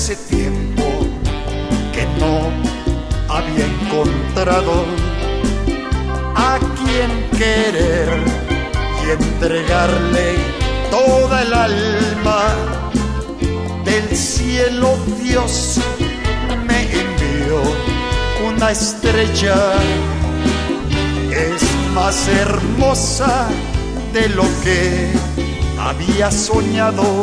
hace tiempo que no había encontrado a quien querer y entregarle toda el alma. Del cielo Dios me envió una estrella, es más hermosa de lo que había soñado.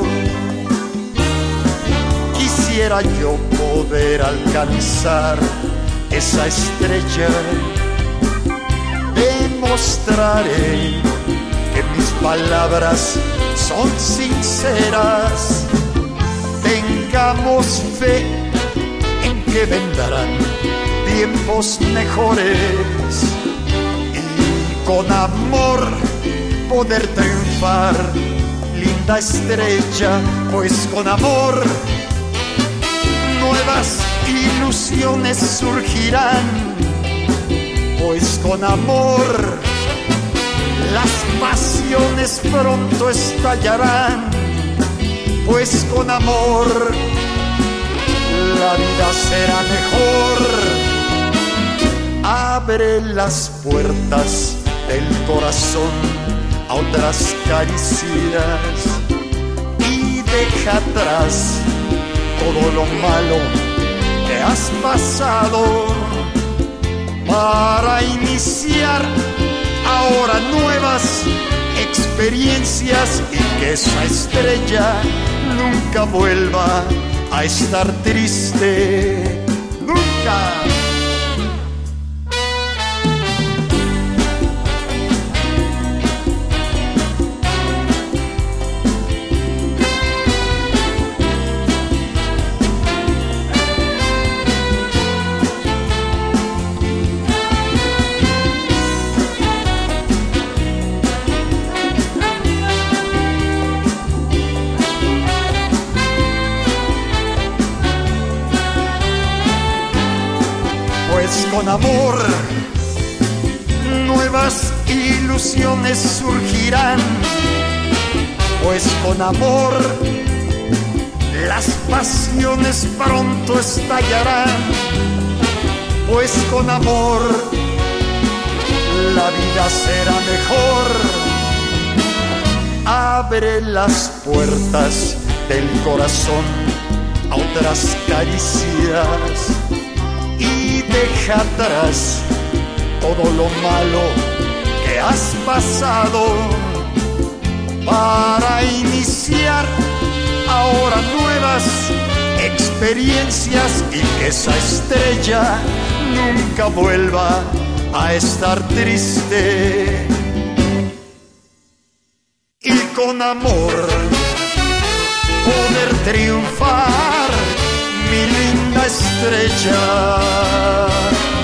Quisiera yo poder alcanzar esa estrella. Demostraré que mis palabras son sinceras. Tengamos fe en que vendrán tiempos mejores y con amor poder triunfar, linda estrella, pues con amor nuevas ilusiones surgirán, pues con amor las pasiones pronto estallarán, pues con amor la vida será mejor. Abre las puertas del corazón a otras caricias y deja atrás todo lo malo que has pasado para iniciar ahora nuevas experiencias y que esa estrella nunca vuelva a estar triste, nunca. Con amor nuevas ilusiones surgirán, pues con amor las pasiones pronto estallarán, pues con amor la vida será mejor. Abre las puertas del corazón a otras caricias y deja atrás todo lo malo que has pasado para iniciar ahora nuevas experiencias y que esa estrella nunca vuelva a estar triste. Y con amor poder triunfar, mi linda estrella.